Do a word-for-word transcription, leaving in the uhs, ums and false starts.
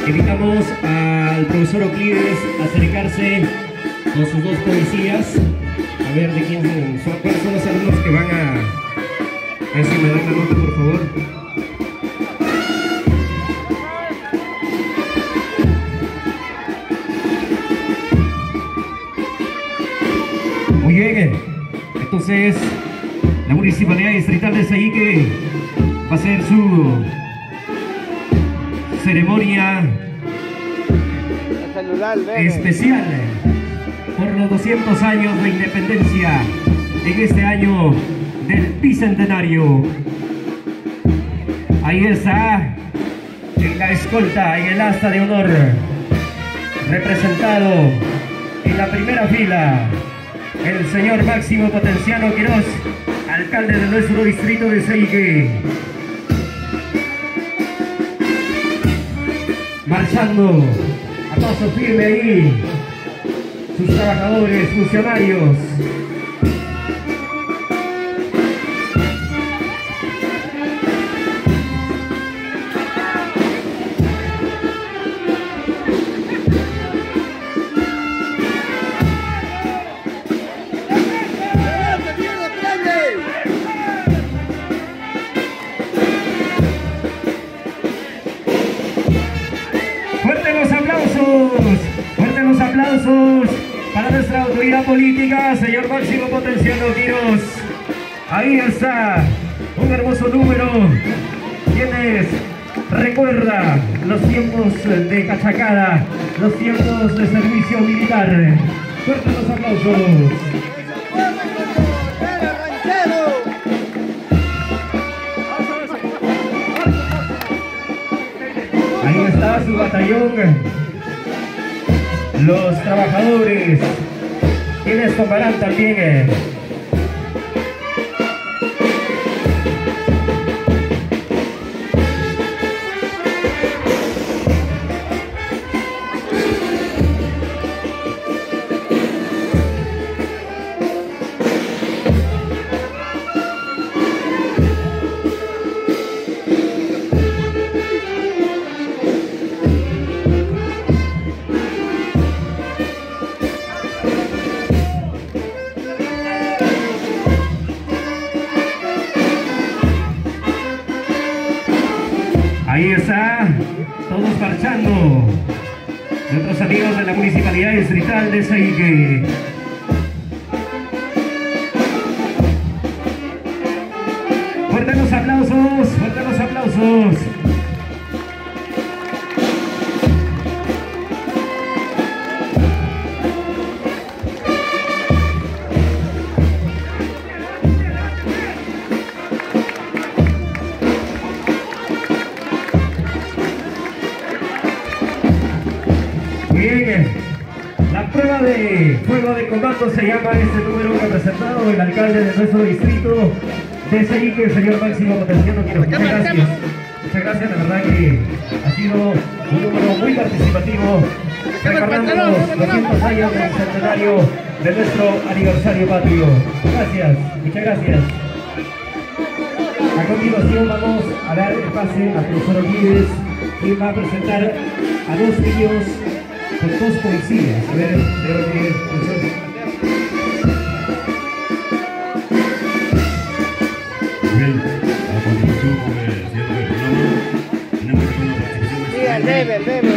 Invitamos al profesor Euclides a acercarse con sus dos policías. A ver de quién son, cuáles son los alumnos que van a... A ver si me dan la nota, por favor. Muy bien, entonces la Municipalidad Distrital de Sayique va a hacer su ceremonia especial por los doscientos años de independencia en este año del bicentenario. Ahí está en la escolta, en el asta de honor, representado en la primera fila el señor Máximo Potenciano Quiroz, alcalde de nuestro distrito de Sayique. Marchando a paso firme ahí sus trabajadores, funcionarios. Fuertes los aplausos para nuestra autoridad política, señor Máximo Potenciano Quiroz. Ahí está, un hermoso número, quienes recuerda los tiempos de Cachacada, los tiempos de servicio militar. Fuertes los aplausos. Ahí está su batallón. Los trabajadores, quienes tomarán también eh, ahí está, todos marchando, nuestros amigos de la Municipalidad Distrital de Sayique. Fuertes los aplausos, fuertes los aplausos. Bien, la prueba de fuego de comando se llama este número representado el alcalde de nuestro distrito de Sayique, el señor Máximo Potenciano Quiroz. Muchas gracias, muchas gracias, la verdad que ha sido un número muy participativo, recordando los doscientos años del centenario de nuestro aniversario patrio. Gracias, muchas gracias. A continuación vamos a dar el pase al profesor Euclides, quien va a presentar a dos niños con dos poesías. A ver, creo que bien, a continuación, como decía el programa, tenemos una participación. Sí, el debe, el debe.